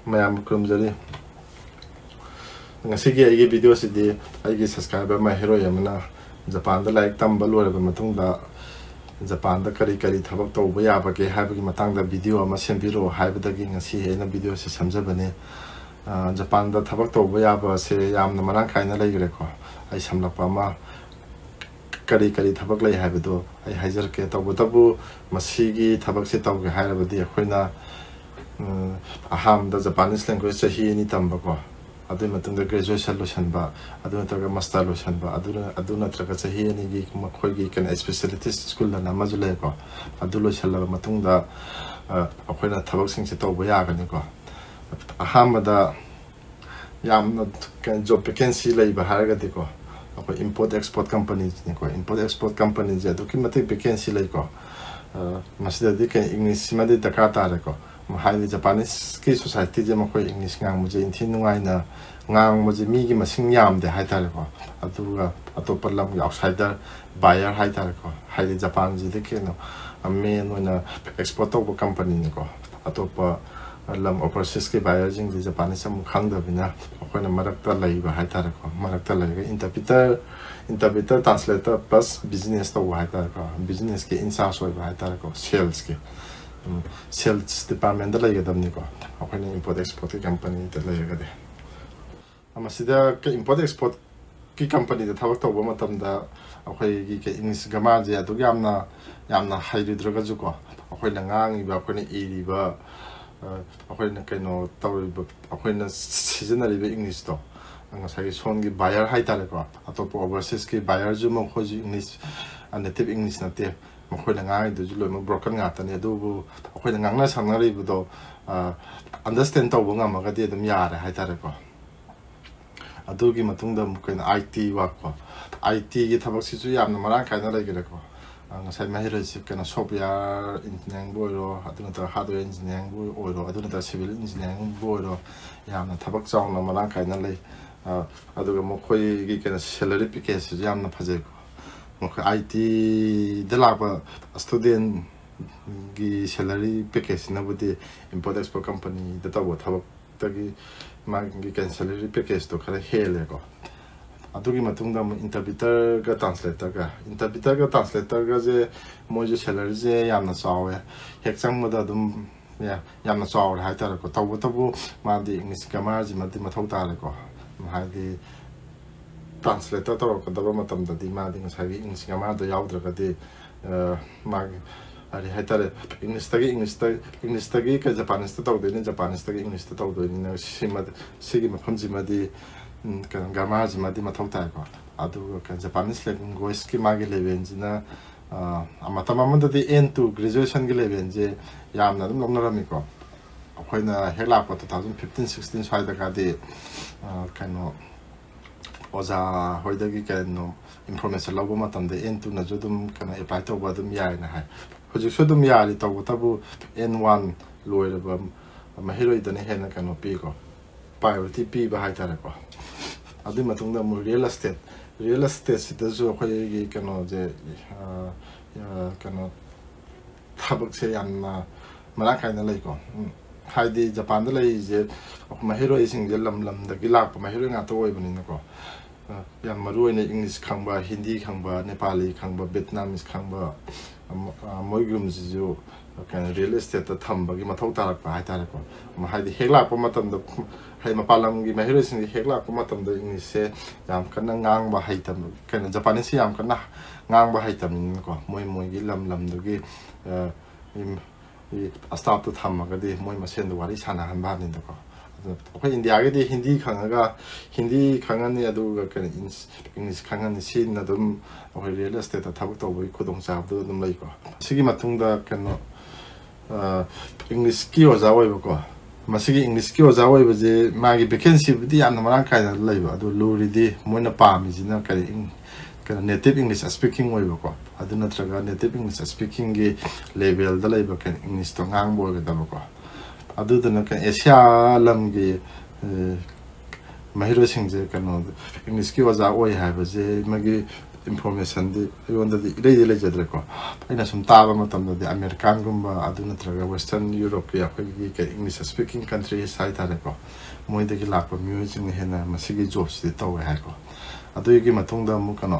mayam kurumjari ngasigi aigi video sidi aigi subscriber ma hero yamna Japan da like tamba loraba matungda Japan da kari thabak tawba yabage haibagi matangda video ama sembiro haibadagi ngasi hena video se samjabane Japan da thabak tawba yaba se yamna marang kaina laigre ko ai samlakpa ma kari thabak lai haibado ai haijar ke tawbu masigi thabak se tawge hairabadi akhoina aham da Japanese language chahi ni tamba ko adu matungda graduation losanba adu nataga master losanba adu nataga chahi ni gi makhoi gi kan specialist school na majule ko adu losalla matungda akhoina thabak sing se tawba ya gani ko aham da yamna kan job vacancy lai ba haraga de ko akoi import export companies ni ko import export companies ja do ki mate vacancy lai ko masida de kan english ma de dakata re ko Mahali Japanese ki society je makoi English ngang muje inthi nungai na ngang muje mi gi masing yam de haitare ko aduga atopa lam gi outsider buyer haitare ko haili Japan ji de ke no amme no na export to company ni ko atopa lam overseas ki buyer jing ji Japanese sam khang da bina akoi na marak ta lai ba haitare ko marak ta lai ga interpreter translator plus business to haitare ko business ki insa so ba haitare ko sales ki sales department da laiga damni ko akhoina import export ki company da laiga de amasida ke import export ki company da thawak tawba matam da akhoi gi ke english gama je adu yamna hairidra ju ko akhoina ngang iba akhoina iri ba akhoina kaino tawriba akhoina seasonally be english to anga sagi songi buyer haitale ko atopo overseas ki buyer ju mo khoji english native english na te makoi ngai do julo mo broken nga tane do akoi ngangna sangnari budo understand to bunga ma ga de dum yare haitare ko adugi matungda mukain IT wa ko IT gi thabak si ju yamna marang kaina lai gere ko ngasai mahira si kana software engineering boiro aduna ta hardware engineering boiro aduna ta civil engineering boiro yamna thabak chawna marang kaina lai aduga mokoi gi kana salary package yamna phajai ko IT delaba student gi salary package na budi import export company da tawo thabak tagi gi kan salary package to khara hele ko adugi matungda interpreter ga translator ga je moje salary je yamna sawe hekchang moda dum ya yamna sawe haitara ko tabu ma di english kamar ji ma di mathau ta le ko ma di translator to ko daba matam da di ma ding sagi english ga ma do yaudra ga de ma ari haitare english tagi ka japanese to de japanese tagi english to do ni na sigi ma khonji ma di kan ga ma ji ma di ma thau ta ko adu ka japanese language ki ma ge level ji na amata ma ma di end to graduation ge level je yam na dum lom na rami ko akhoina hela ko 2015-16 sai da ga de kano oza hoidagi kano information labu matamde n2 na jodum kana apply to badum yai na hai hoju sodum yari to tabu n1 loiraba mahiroi dane hena kano pi ko priority pi ba hai tara ko adi matungda mu real estate sida jo khoi gi kano je kano thabak se yanna mara kaina lai ko haidi Japan da lai je mahiroi sing je lam da gilak pa mahiroi nga to oi bani na ko yang maru ne english khangba hindi khangba nepali khangba vietnamese khangba moigum ju kan real estate ta thamba gi mathau tarak pa haitara ko ma haidi hekla pa matam da hai mapalam gi mahiro sing hekla pa matam da english se yam kan ngang ba haitam kan japanese yam kan ngang ba haitam ko moi gi lam do gi start to thamma ga de moi ma sen do wari sana han ba ni da ko okay India ge de hindi khangani adu ga kan english khangani sin na dum okay real estate ta thabuk to boi khudong cha do dum lai ko sigi matungda kan english ki oza oi ko masigi english ki oza oi je magi vacancy budi yam marang kai da lai ba adu luri de moina pa mi jina kai kan native english speaking oi ko adu na traga native english speaking ge level da lai ba kan english to ngang bo ga da ko adu da kan asia lam ge mahiro sing je kan english ki oza oi ha ba je magi information di ayonda di ilay jadre ko aina sum taba matam da American gumba adu natraga Western Europe ya khoi ki English speaking country sai tare ko moi de ki lak pa music ni hena masigi jobs di taw ha ko adu gi matung da mu kano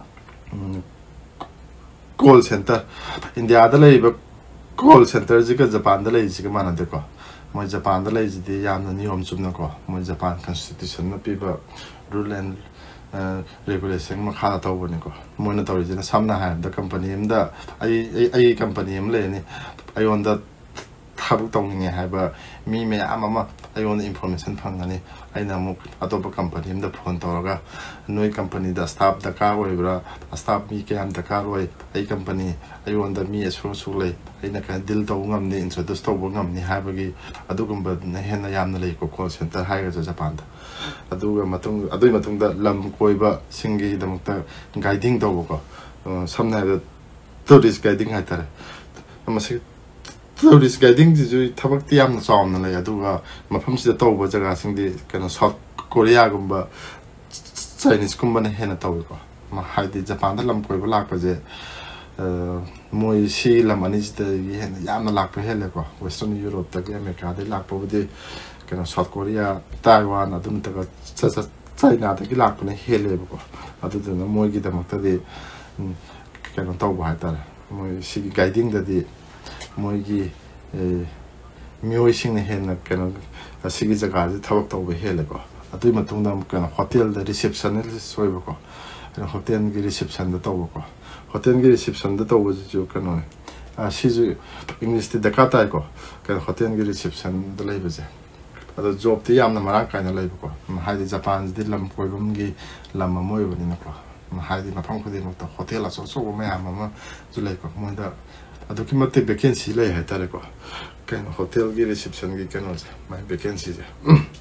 call center India da lei ba call center ji ka Japan da lei ji ka mana de ko moi Japan da lei ji di yam na niyom chum na ko moi Japan constitution na pi ba rule and regulation makha ta woni ko moina tawri jina samna ha the company imda ai company im le ni ai on the thabu tong ni ha ba mi me amama ai on information phangani ai na mu atopa company imda phone tawraga noi company da staff da ka oi bra staff mi ke am da ka roi ai company ai on the mi so le ai na ka dil taw ngam ni introduce taw ngam ni ha ba gi adugumba na hena yam na le ko call center ha ga Japan da aduga matung adui matung da lam koiba singi da mukta guiding do ko samna da tourist guiding ha tare amasi tourist guiding ji thabak ti yam saum na la aduga mafam si da to bo jaga singdi kana South Korea gumba Chinese gumba na hena to ko ma haidi Japan da lam koiba lak pa je moi si lam ani da hena yam na lak pa hele ko Western Europe da America da lak pa de kana South Korea Taiwan adun ta China da ki lak ne hele ko adu da moi gi da makta de kana taw ba ta moi si guiding da di moi gi mioi sing ne hen kana si gi jaga ji thawak taw ba hele ko adu matung da kana hotel da reception le soi ba ko hotel gi reception da taw ko hotel gi reception da taw ji kana si ju English de ka ta ko kana hotel gi reception da lai ba je ado job ti yamna marang kaina leibo ko haidi Japan di lam koibum gi lam moi bani na ko haidi mapang khodi mo ta hotel aso so me ama julai ko mo da ado ki mate vacancy lai ha tare ko kain hotel gi reception gi kano ja mai vacancy ja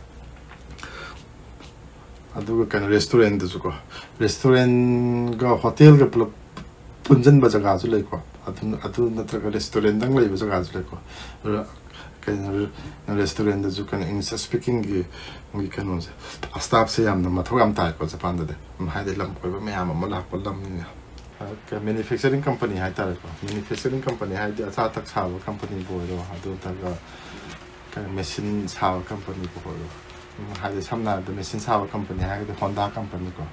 ado ka restaurant du ko restaurant ga hotel ga punjan ba jaga julai ko ado natra ga restaurant dang lai ba jaga julai ko kain restaurant da ju kan English speaking gi kan onze staff se yam na mathau am tai ko Japan da de hai de lam ko ba me am ma la ko lam ni ka manufacturing company hai ta ko manufacturing company hai de acha tak sa company bo ro ha do ta ga ka machine sa company bo ro hai de samna de machine sa company hai de Honda company ko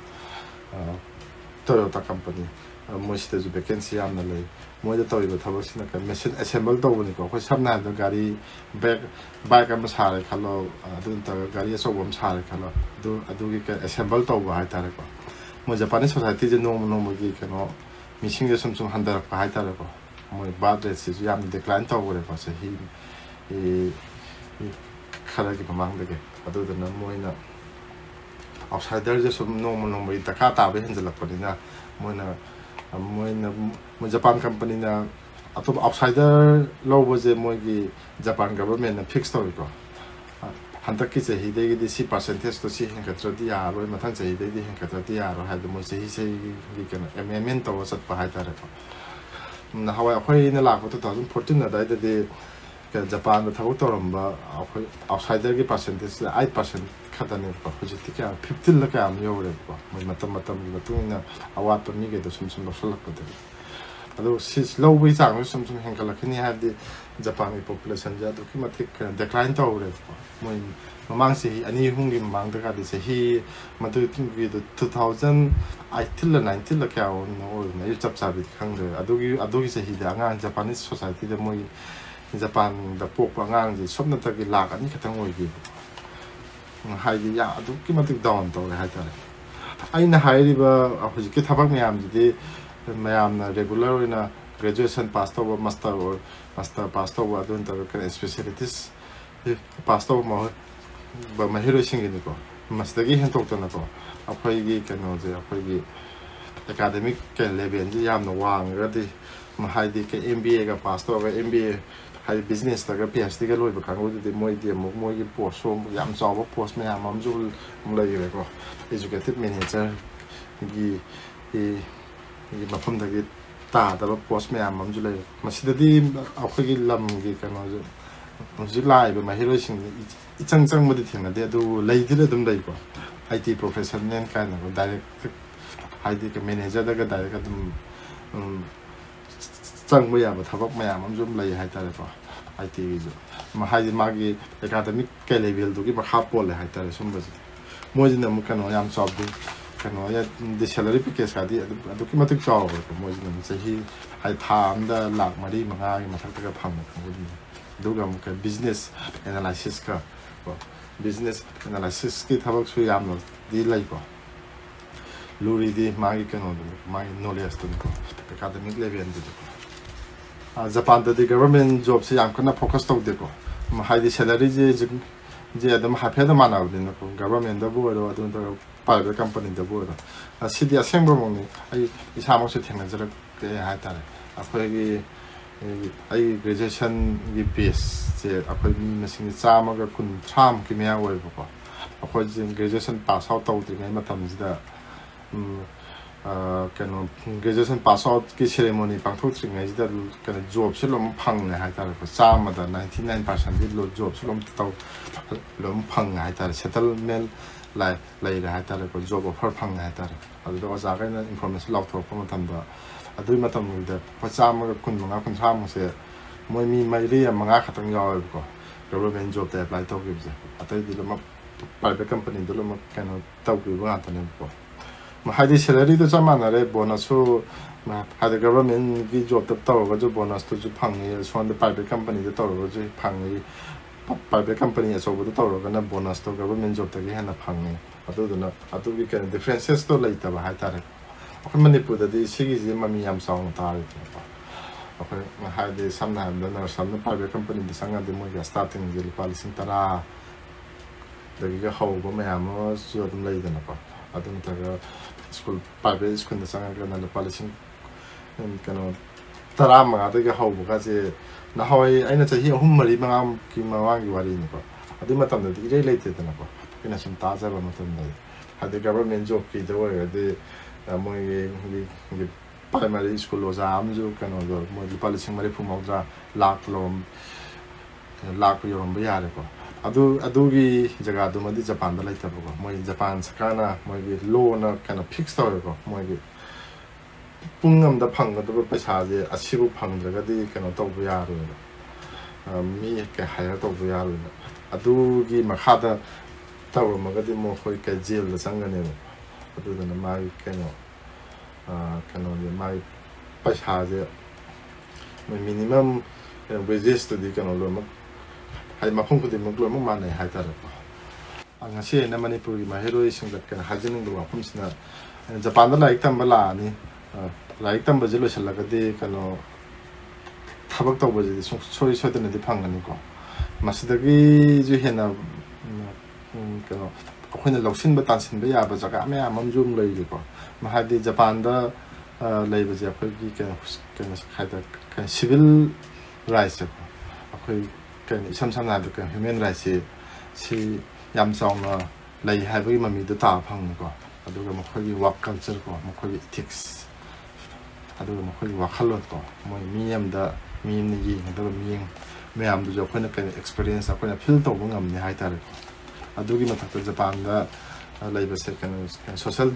Toyota company moi se ju vacancy am na le moi da toy ba thabo sina ka machine assemble do ni ko samna da gari bike am sa re khalo adu ta gari so bom sa re khalo adu gi ka assemble to ba ha ta re ko mo Japanese society je no gi ka no missing de sum handar pa ha ta re ko mo ba de se ju am decline to re ko se hi khala gi pamang de ke adu da na moi na outsider je sum no gi ta ka ta be hen jala ko ni na mo na mo Japan company na atop outsider low was a moi Japan government na fix to ko hanta ki se hi de gi si percentage to si hen ka tradi ya ro ma than se hi de hen ka tradi ya ro ha de mo se hi se gi kan amendment to sat pa ha ta re ko na hawa khoi na la ko 2014 na da de Japan da thaw to ram ba khoi outsider gi percentage 8% khata ne ko ji ti ka 15 la ka am yo re ko mo matam gi tu na awat to ni ge do sum lo sala ko de ado si low we jang sum hen ka la khini ha de Japan population ja do ki ma tik decline to re ko mo mamang se ani hung gi mang da ka de se hi ma tu tin gi 2018 la 19 la ka on no na yu chap sa bi khang re ado gi se hi da nga Japanese society de mo Japan da pok pa ngang ji somna ta gi lak ani khatang oi gi hai gi ya adu ki ma tik down to hai ta ai na hai ri ba a ji ki thabak myam ji de myam na regular na graduation pass to master or master pass to wa don ta ka specialties pass to ma ba ma hero sing ni ko master gi hen tok to na ko a phai gi ka no je a phai gi academic ke level ji yam no wang ga di ma hai di ke MBA ga pass to ga MBA hai business ta ga PhD ga loi ba kang wo de moi de moi gi post so yam chaw ba post me am am ju lai re ko executive manager gi ma pham da gi ta da ba post me am am ju lai ma si da di a khoi gi lam gi ka no ju lai ba ma hero sing ichang ma di thing na de du lai di dum dai ko IT professional ka na direct हाइदि के manager दगा direct अदुम चंगबो याबो थबक मयाम अमजुम लई हाइतारे को IT जो हाइदि मागी academic के level दुगी मखा पोले हाइतारे सुमबजि मोजिना मु कनो याम चौबदि कनो या दि सैलरी पैकेज कादि अदुकी मतिक चावबो को मोजिना मु चही हाइ था अमदा लाख मरी मंगा गी मथक फंगो खंगोदि दुगा मु के बिजनेस एनालिसिस का बिजनेस एनालिसिस की थबक सु याम दि लई को लूरी दी मागी कनो मागी नॉलेज तो एकाडेमिक लेवल दि जापान दी गवर्नमेंट जॉब से याम कना फोकस तो देखो हाइदि सैलरी जे अदम हाफेदा मानाबदिन को गवर्नमेंट दबो रो अदुन तो प्राइवेट कंपनी दबो रो सिदि असेंबो मोनि आई इसामो से थेंना जरक के हाइतारे अखोगी आई ग्रेजुएशन की बेस जे अखोई मसिंग चामगा कुन थाम कि मेया ओइबो अखोई ग्रेजुएशन पास आउट तौद्रिङै मतमजिदा कनो ग्रेजुएशन पास आउट की सेरेमनी पांथोक्त्रिङैजिदा कनो जॉब से लोम फंगने हाइतारे को चामदा 99% दि लो जॉब से लोम तौ लोम फंग हाइतारे सेटलमेंट लाइरे हाइतारे को जॉब ऑफर फंग हाइतारे अदुदा ओजागैना इन्फॉर्मेशन लाउथोरपा मतमदा अदुई मतमदा पचामगा कुनमंगा कुनथामसे मोय मी मैरि मंगा खतंग यावबको गवर्नमेंट जॉब ते अप्लाई तौगिबजे अतै दिलम प्राइवेट कंपनी दिलम कनो तौगिबो गातने को हाइदि सैलरी तो चमानरे बोनस हाइदि गवर्नमेंट की जॉब तौरगा जो बोनस तो फंगी सोन प्राइवेट कंपनी तौरगा जो फंगी प्राइवेट कंपनी अचौबद तौरगा बोनस तो गवर्नमेंट जॉब तक हेन फंगी अदुदुना अदुगी के डिफरेंसेस तो लेतब हाइतारे अखोई मणिपुरदि सिगिजि ममी याम चाउन तारे अखोई हाइदि समना हाइबदा नर्सम प्राइवेट कंपनी दि संगादि मोय स्टार्टिंग जे लुपा 10,000 दगी हौबो मयाम जो अदुम लेदना को अदुम तग स्कूल प्राइवेट स्कूल संगा लुपा 15,000 हौबगाजे नहाय अइना चही 3-4 की मवांगी वारिनि को अदुई मतमदि इरे लेतेदना को किना सुम ताजाबा मतमदि हाइदि गवर्नमेंट जॉब की दवगदि मोय प्राइमरी स्कूल ओजा आमजु कनो जो मोय लुपा 2,300 लाख योरम यारे को अदुगी जगह दुमदि जापान दा लेतबको मोय जापान सरकारना मोय लोना कनो फिक्स तवको मोय पुंगमदा फंगदब पैसाजे असिबु फंगद्रगदि कनो तौबु यारो मी के हायर तौबु यारो अदुगी मखादा तौरमगदि मोखोय के जेल दा संगने अदुदना माय कनो माय पैसाजे मिनिमम वेजेस तो दी कनो लोम हाय मफम खुदि मगलो माने हायतारे angase na manipuri mahiroi singlat kan hajining do apumsina japan da laik tamba la ni laik tamba jelo selaga de kano thabak tawba ji soi soi de phangani ko masidagi ju hena kano akhona loksin ba tansin ba ya ba jaga me amam jum lei ko mahadi japan da lei ba ja khoi ki kan khaida kan civil rights ko akhoi kan isam samna da kan human rights si yam song lei hai ba mami da ta phang ko aduga makhoi work culture ko makhoi ethics aduga makhoi wakhalot ko moi miyam da mi ni yi da mi ma'am जो अखोना कन experience अखोना feel तो ngam ni hai tar adugi mathak japan da laiba se kan social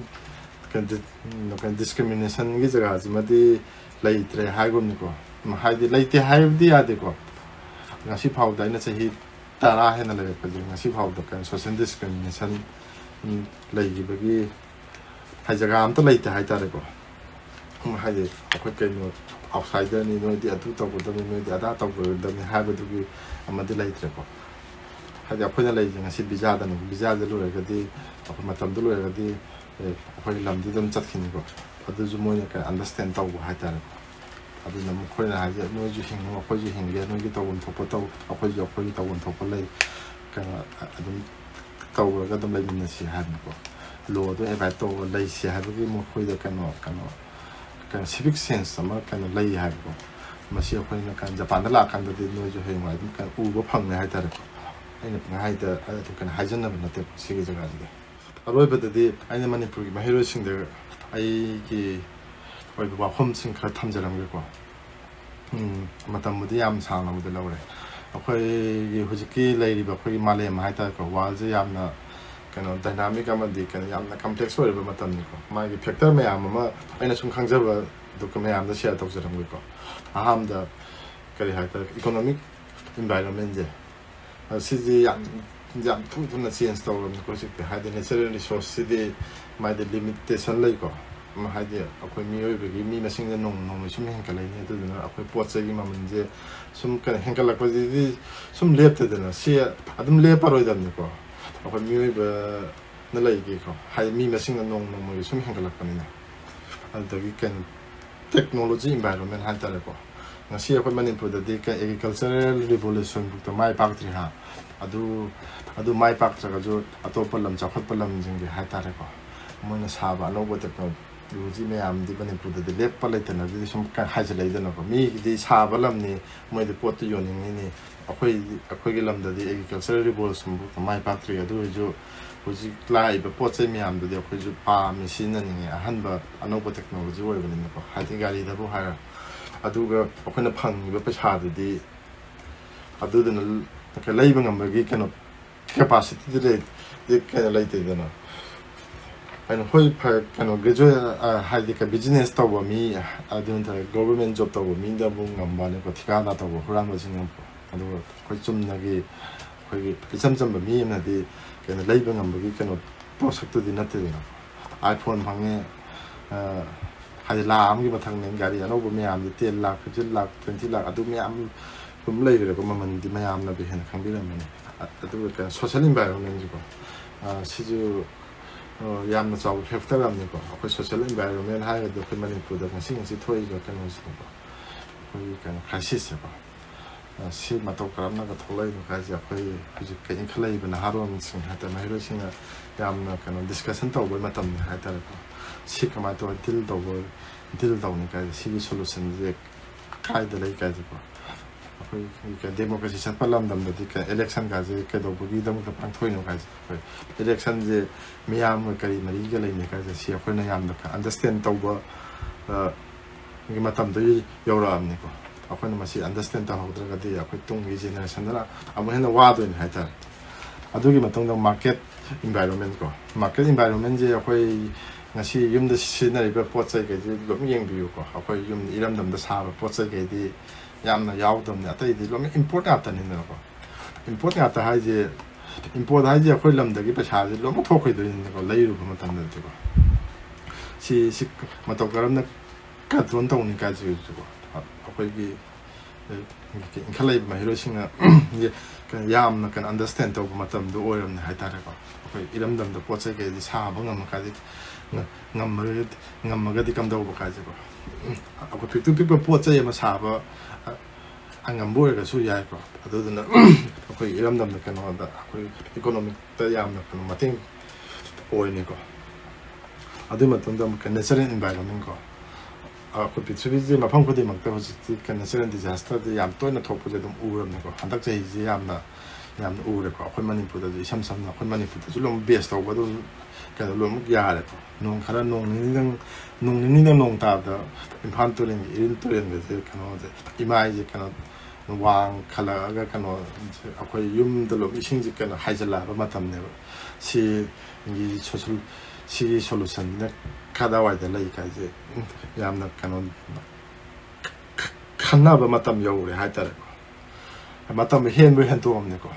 kan discrimination gi jaga jimadi laitre hai gum ni ko ma hai di laite hai di ade ko ngasi phau da na chahi tara hena le pa ngasi phau da kan social discrimination lai gi bagi hai jaga am to laite hai tar ko ma hai de akhoi kan outsider ni no di atu to bodo ni di ada to bodo ni ha bodo gi amadi laitre ko ha ja phona lai jing si visa da ni visa de lo ga di apo matam do lo ga di apo lam di dum chat khin ko adu ju mo ni ka understand to ha ta adu na mo khoi na ha ja no ju hing mo ko ju hing ge no gi to won to po to apo ju ko to won to po lai ka adu to ga dum lai ni si ha ni ko lo do e ba to lai si ha gi mo khoi da ka no kan civic sense sama kan lei hai ko masi akhoi na kan japan da la kan da di no jo hei mai kan u bo phang ne hai tar ko aina pang hai da to kan hajan na na te si gi jaga di aroi ba di aina manipur gi mahiro sing de ai gi oi ba khom sing kha tham jaram ge ko matam mu di yam sang na mu de laure akhoi gi huji ki lei ri ba khoi male ma hai tar ko wal je yam na kano dynamic amadi kano yamna complex ore ba matamni ko magi factor me ama aina sum khangjaba document amda share tawjaram ko ahamda kari hata economic environment je siji yam thuna change tawram ko sik hada natural resource sidi mai the limitation lai ko ma hadi akoi mi oi bagi mi masing na nong sum henkalai ne tu na akoi pot sai ma manje sum kan henkalak ko di sum lep te na si adum le paroi dam ni ko akoi mi oi ba na lai gi ko hai mi masing na nong sum henkalak pa ni na adagi kan technology environment han ta ko na si akoi manipur da de ka agricultural revolution bu to mai pak tri ha adu mai pak tra ga jo atopa lam chakhat palam jing ge ha ta re ko moina saba no bo technology me am di manipur da de lep pa lai ta na di sum ka ha ja lai da na ko mi di saba lam ni moi de pot yo ni akoi gi lam da di agricultural revolution bu to mai pak tri adu jo hoji lai ba pot sai me am da de akoi jo pa machine na ni han ba anopa technology oi ba ni ko ha ti gari da bu ha aduga akhona phang ba paisa de adu dana ka leiba ngambagi kano capacity de kana laite dana and hoi pa kano gejo haidi ka business taw mi adun ta government job taw mi da bung ngamba ne ko thika da taw huran ba sing adu khoi chumna gi khoi isam ba mi na de kana leiba ngambagi kano process to din natte iphone bhange hai la am gi bathang nen gari ano bu me am 10 lakh 15 lakh 20 lakh adu me am kum lei re ko man di me am na be hen khang bi ram ne adu ka social environment ji ko si ju yam na chaw factor ram ne ko ko social environment hai ga ko man pu da sing si thoi ga kan si ko ko kan crisis ko si ma to karam na ga tholai no ka ja ko ji ka in khlai ba na haron sing ha ta mai ro sing yam na kan discussion taw ba matam ha ta ko si kama to dil daw ni ka si solution je kai da lai ka ji ko akoi ka democracy sa palam dam da ka election ka je ka do bu dam ka pang thoi no ka ji ko election je miyam ka ri mari ga lai ne ka je si akoi na yam da ka understand taw ba ngi matam da yo ra am ni ko akoi na ma si understand ta hodra ga de akoi tung gi generation da amu hen wa do ni ha ta adugi matong da market environment ko market environment je akoi ngasi yumda sinariba potsai ke di lom yengbiu ko akoi yum iramdam da saba potsai ke di yamna yaudam ne atai di lom important ata ni na ko important ata haje import haje akoi lam da gi pasha ji lom thokhoi do ni ko leiru ko matam da ko si matok garam na ka tron tong ni ka ji ko akoi gi khalai ma hero singa ye kan yamna kan understand to matam do oram ne haitare ko akoi iramdam da potsai ke di saba ngam ka di ngam di kam daw ba ko ako pitu pipa pot sa ma saba angam bo ga su ya ko adu na ako iram dam na kan da ako economic ta yam na kan mating oi ni ko adu ma tong dam kan natural environment ko ako pitu bi ma phang ko di mak ta hosi kan natural disaster de yam to na thok pu je dum uram ni ko handak chai ji yam na ure ko ako manipur da sam na ako manipur da lom best to ba dum ka lom ya le ko nong khara nong ni nong ta da impan to len in to len de kano de imai je kano wang khala ga kano akoi yum de lom ising ji kano haijala ba matam ne si ngi social si solution ne kada wa de lai ka je yam na kano khanna ba matam yo re ha ta ko matam hen to om ne ko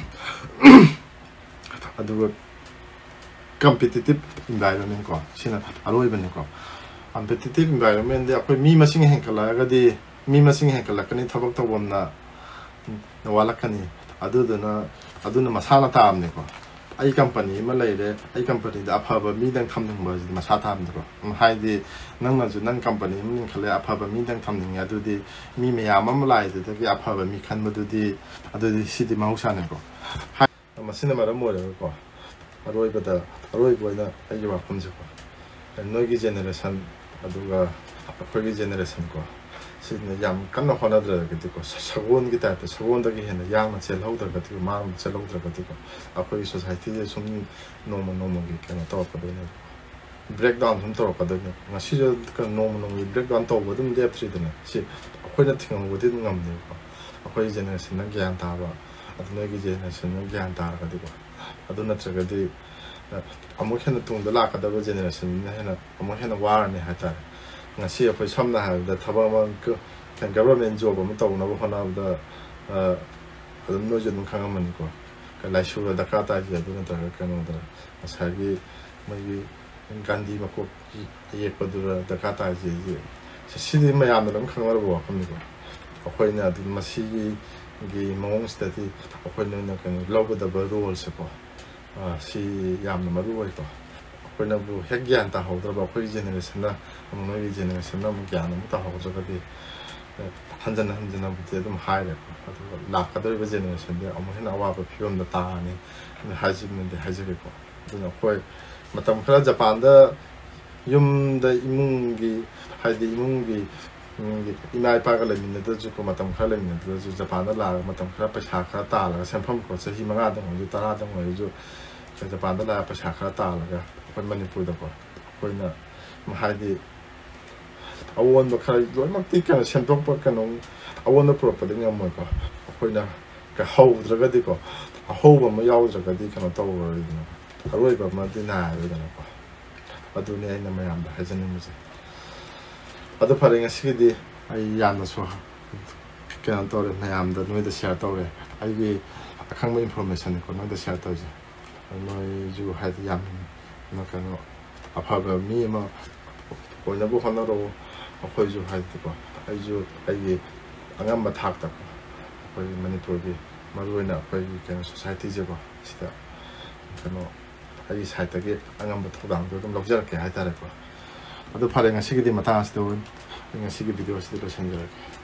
adu competitive environment ko sina aloi ban ko competitive environment de akoi mi masing henkala ga di mi masing henkala kani thabak to bomna wala kani aduna masala ta amne ko ai company ma lai de ai company da apha ba mi dang tham dang ba masa ta amne ko hai di nang na ju nang company min khala apha ba mi dang tham dang ya du di mi me ya mam lai de ki apha ba mi khan ma du di adu si di mau sa ne ko hai masina mara mo ko aroi boina ai wa khum ko noi generation aduga akoi generation ko sina yam kan no hona dra ke ko sagon gi ta sagon da gi hena yang na chel ho da ka ti ma chel ho da ka ti ko akoi society je sum no gi kan to pa de breakdown sum to pa de na si jo kan no breakdown to bo dum de tri de na si akoi na thing bo de ngam ne ko akoi generation na gyan ta ba adu noi gi generation na gyan ta ka ti ko adu na tra ga di ꯑꯃꯨꯛ ꯍꯦꯟꯅ ꯇꯨꯡꯗ ꯂꯥꯛꯀꯗꯕ ꯖꯦꯅꯦꯔꯦꯁꯟꯅ ꯍꯦꯟꯅ ꯑꯃꯨꯛ ꯍꯦꯟꯅ ꯋꯥꯔꯅꯤ ꯍꯥꯏꯇꯥꯔꯦ ngasi akhoi samna haibda thaba ma government job ama tawnaba honabda adum no jadum khangamani ko laisu da ka ta ji aduna ta kanu da asagi mai gandhi mako ye padura da ka ta ji sidi mayam dum khangmar bo khamni ko akhoi na adum masi gi mong stati akhoi na kan logo da role se ko si yam na maru wai ko akhoi bu hek gyan ta hodra ba akhoi generation na noi generation na mu gyan mu ta hodra ka di hanjana bu dum hai re ko la ka do ba generation de amu hina wa ba phiom da ta ni haji men de haji ko duna akhoi matam khara japan da yum da imung gi haidi imung gi imai pa ka le min da ju ko matam khara le min da ju japan da la matam khara pa sha khara ta la sampham ko sahi manga da ju tara da ngoi ju japan da la pa sha khara ta la ga kon manipur da ko koina mahadi awon ba khara loi mak ti ka sentok pa ka no awon da pro pa de ngam ko koina ka hau dra ga di ko a hau ba ma yaw dra ga di ka no taw ro ri no aroi ba ma di na ri da ko adu ne na ma yam da ha jan ni se adu phare nga si di ai yam da so ka an to re ma yam da noi da share to re ai gi akhang ma information ko no da share to je noi ju ha di yam na ka no apa ba mi ma ko na bu hana ro akhoi ju ha di ko ai ju ai gi angam ba thak ta ko manipur gi maru na akhoi gi ka society je ko sida ka no ai sai ta gi angam ba thudang do dum lobjar ke ha ta re ko adu phare nga sigidi mata as do nga sigi video as do senjara